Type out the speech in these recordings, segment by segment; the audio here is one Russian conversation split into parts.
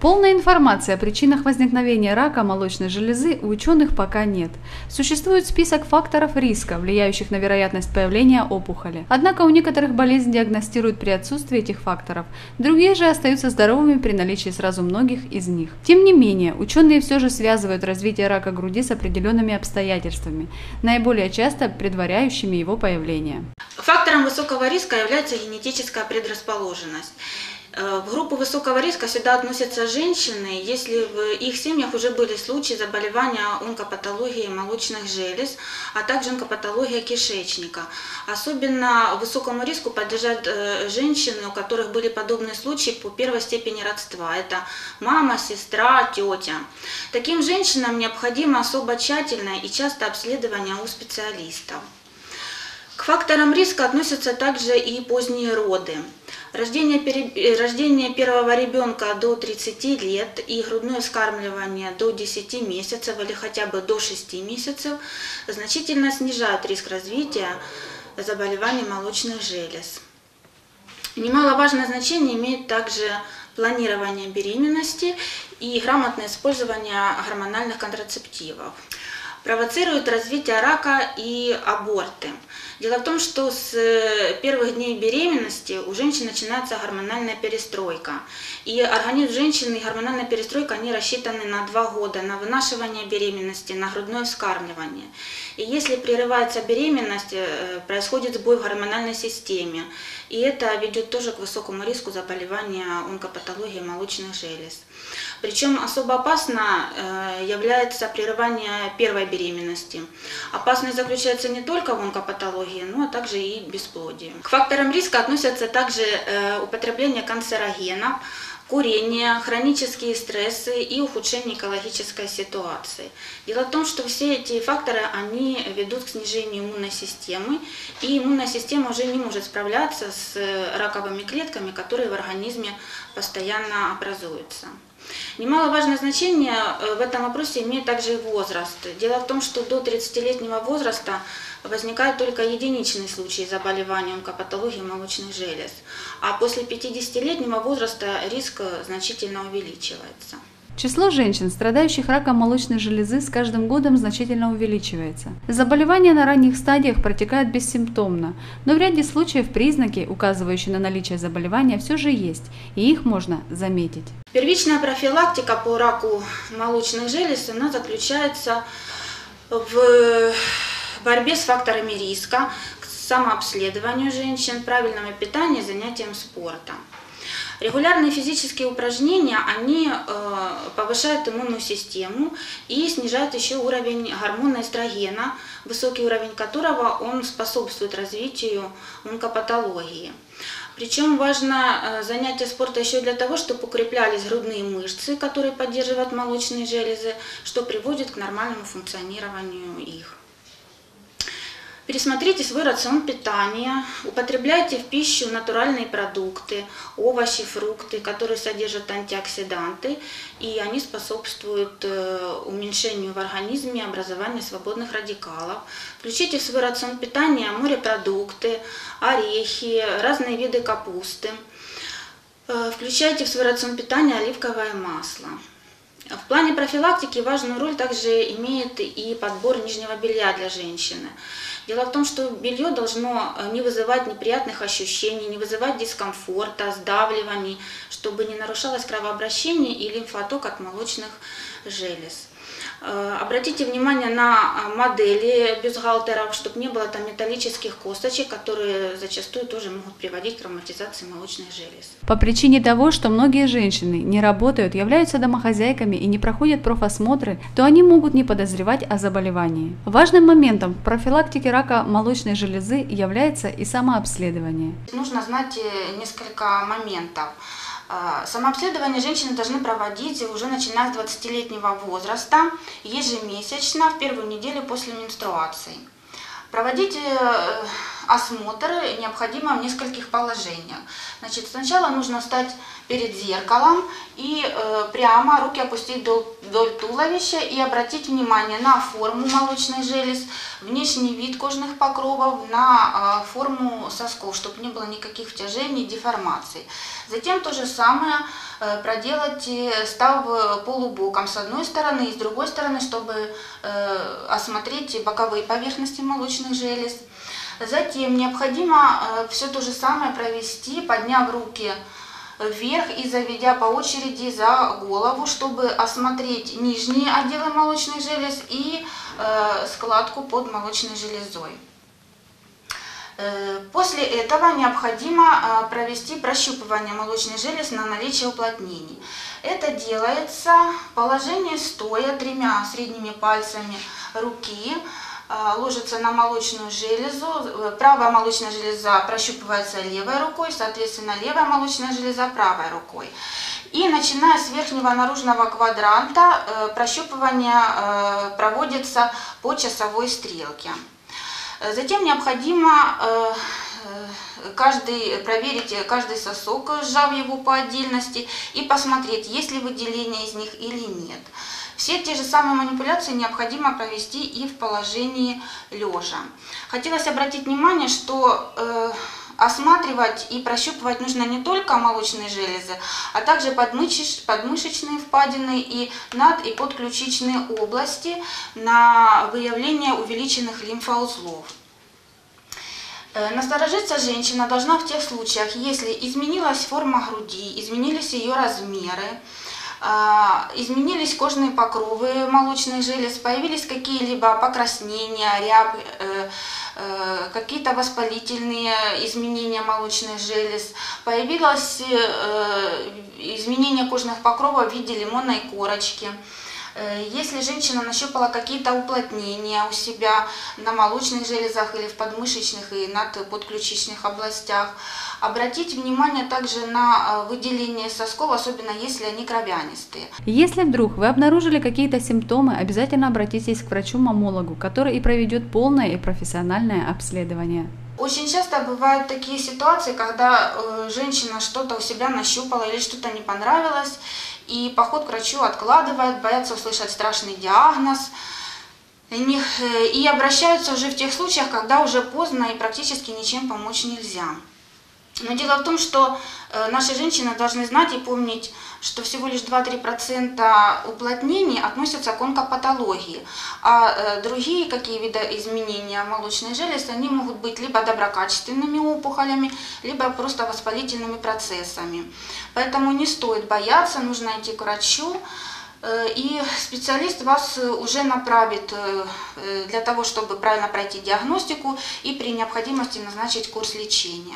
Полной информации о причинах возникновения рака молочной железы у ученых пока нет. Существует список факторов риска, влияющих на вероятность появления опухоли. Однако у некоторых болезнь диагностируют при отсутствии этих факторов, другие же остаются здоровыми при наличии сразу многих из них. Тем не менее, ученые все же связывают развитие рака груди с определенными обстоятельствами, наиболее часто предваряющими его появление. Фактором высокого риска является генетическая предрасположенность. В группу высокого риска сюда относятся женщины, если в их семьях уже были случаи заболевания онкопатологией молочных желез, а также онкопатология кишечника. Особенно высокому риску подлежат женщины, у которых были подобные случаи по первой степени родства. Это мама, сестра, тетя. Таким женщинам необходимо особо тщательное и частое обследование у специалистов. К факторам риска относятся также и поздние роды. Рождение первого ребенка до 30 лет и грудное вскармливание до 10 месяцев или хотя бы до 6 месяцев значительно снижают риск развития заболеваний молочных желез. Немаловажное значение имеет также планирование беременности и грамотное использование гормональных контрацептивов. Провоцируют развитие рака и аборты. Дело в том, что с первых дней беременности у женщин начинается гормональная перестройка. И организм женщины и гормональная перестройка, они рассчитаны на 2 года, на вынашивание беременности, на грудное вскармливание. И если прерывается беременность, происходит сбой в гормональной системе. И это ведет тоже к высокому риску заболевания онкопатологией молочных желез. Причем особо опасно является прерывание первой беременности. Опасность заключается не только в онкопатологии, но также и бесплодии. К факторам риска относятся также употребление канцерогенов, курение, хронические стрессы и ухудшение экологической ситуации. Дело в том, что все эти факторы, они ведут к снижению иммунной системы, и иммунная система уже не может справляться с раковыми клетками, которые в организме постоянно образуются. Немаловажное значение в этом вопросе имеет также и возраст. Дело в том, что до 30-летнего возраста возникают только единичные случаи заболевания онкопатологией молочных желез, а после 50-летнего возраста риск значительно увеличивается. Число женщин, страдающих раком молочной железы, с каждым годом значительно увеличивается. Заболевание на ранних стадиях протекает бессимптомно, но в ряде случаев признаки, указывающие на наличие заболевания, все же есть, и их можно заметить. Первичная профилактика по раку молочных желез она заключается в борьбе с факторами риска, к самообследованию женщин, правильному питанию, занятиям спортом. Регулярные физические упражнения, они повышают иммунную систему и снижают еще уровень гормона эстрогена, высокий уровень которого он способствует развитию онкопатологии. Причем важно занятие спорта еще и для того, чтобы укреплялись грудные мышцы, которые поддерживают молочные железы, что приводит к нормальному функционированию их. Пересмотрите свой рацион питания, употребляйте в пищу натуральные продукты, овощи, фрукты, которые содержат антиоксиданты, и они способствуют уменьшению в организме образования свободных радикалов. Включите в свой рацион питания морепродукты, орехи, разные виды капусты. Включайте в свой рацион питания оливковое масло. В плане профилактики важную роль также имеет и подбор нижнего белья для женщины. Дело в том, что белье должно не вызывать неприятных ощущений, не вызывать дискомфорта, сдавливаний, чтобы не нарушалось кровообращение и лимфоток от молочных желез. Обратите внимание на модели бюстгальтеров, чтобы не было там металлических косточек, которые зачастую тоже могут приводить к травматизации молочных желез. По причине того, что многие женщины не работают, являются домохозяйками и не проходят профосмотры, то они могут не подозревать о заболевании. Важным моментом в профилактике рака молочной железы является и самообследование. Нужно знать несколько моментов. Самообследование женщины должны проводить уже начиная с 20-летнего возраста, ежемесячно, в первую неделю после менструации. Проводить осмотр необходимо в нескольких положениях. Значит, сначала нужно встать перед зеркалом и прямо, руки опустить вдоль туловища и обратить внимание на форму молочных желез, внешний вид кожных покровов, на форму сосков, чтобы не было никаких втяжений, деформаций. Затем то же самое проделать, став полубоком с одной стороны и с другой стороны, чтобы осмотреть боковые поверхности молочных желез. Затем необходимо все то же самое провести, подняв руки вверх и заведя по очереди за голову, чтобы осмотреть нижние отделы молочных желез и складку под молочной железой. После этого необходимо провести прощупывание молочных желез на наличие уплотнений. Это делается в положении стоя 3 средними пальцами руки. Ложится на молочную железу, правая молочная железа прощупывается левой рукой, соответственно левая молочная железа правой рукой. И начиная с верхнего наружного квадранта прощупывание проводится по часовой стрелке. Затем необходимо проверить каждый сосок, сжав его по отдельности, и посмотреть, есть ли выделение из них или нет. Все те же самые манипуляции необходимо провести и в положении лежа. Хотелось обратить внимание, что осматривать и прощупывать нужно не только молочные железы, а также подмышечные впадины и над- и подключичные области на выявление увеличенных лимфоузлов. Насторожиться женщина должна в тех случаях, если изменилась форма груди, изменились ее размеры, изменились кожные покровы молочных желез, появились какие-либо покраснения, рябь, какие-то воспалительные изменения молочных желез, появилось изменение кожных покровов в виде лимонной корочки. Если женщина нащупала какие-то уплотнения у себя на молочных железах или в подмышечных и надподключичных областях, обратите внимание также на выделение сосков, особенно если они кровянистые. Если вдруг вы обнаружили какие-то симптомы, обязательно обратитесь к врачу-маммологу, который и проведет полное и профессиональное обследование. Очень часто бывают такие ситуации, когда женщина что-то у себя нащупала или что-то не понравилось, и поход к врачу откладывает, боятся услышать страшный диагноз, и обращаются уже в тех случаях, когда уже поздно и практически ничем помочь нельзя. Но дело в том, что наши женщины должны знать и помнить, что всего лишь 2-3% уплотнений относятся к онкопатологии, а другие какие виды изменения молочной желез, они могут быть либо доброкачественными опухолями, либо просто воспалительными процессами. Поэтому не стоит бояться, нужно идти к врачу, и специалист вас уже направит для того, чтобы правильно пройти диагностику и при необходимости назначить курс лечения.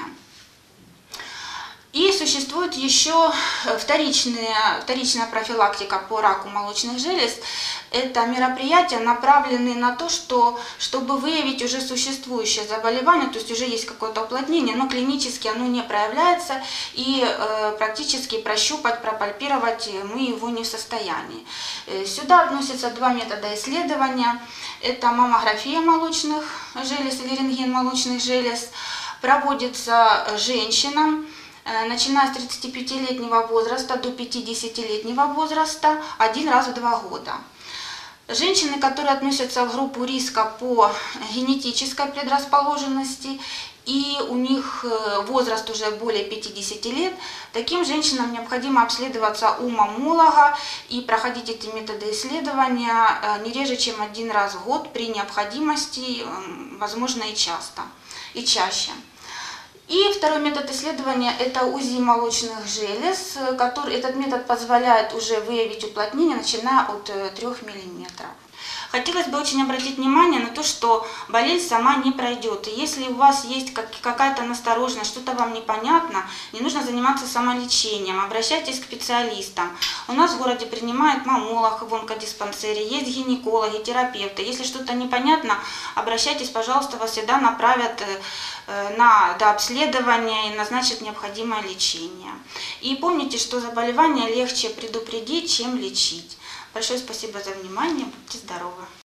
И существует еще вторичная профилактика по раку молочных желез. Это мероприятия, направленные на то, чтобы выявить уже существующее заболевание, то есть уже есть какое-то уплотнение, но клинически оно не проявляется, и практически прощупать, пропальпировать мы его не в состоянии. Сюда относятся 2 метода исследования. Это маммография молочных желез или рентген молочных желез. Проводится женщинам, начиная с 35-летнего возраста до 50-летнего возраста, 1 раз в 2 года. Женщины, которые относятся в группу риска по генетической предрасположенности и у них возраст уже более 50 лет, таким женщинам необходимо обследоваться у маммолога и проходить эти методы исследования не реже, чем 1 раз в год, при необходимости, возможно, и часто, и чаще. И второй метод исследования – это УЗИ молочных желез. Этот метод позволяет уже выявить уплотнение, начиная от 3 мм. Хотелось бы очень обратить внимание на то, что болезнь сама не пройдет. И если у вас есть какая-то настороженность, что-то вам непонятно, не нужно заниматься самолечением, обращайтесь к специалистам. У нас в городе принимает маммолог в онкодиспансере, есть гинекологи, терапевты. Если что-то непонятно, обращайтесь, пожалуйста, вас всегда направят на дообследование и назначат необходимое лечение. И помните, что заболевание легче предупредить, чем лечить. Большое спасибо за внимание, будьте здоровы!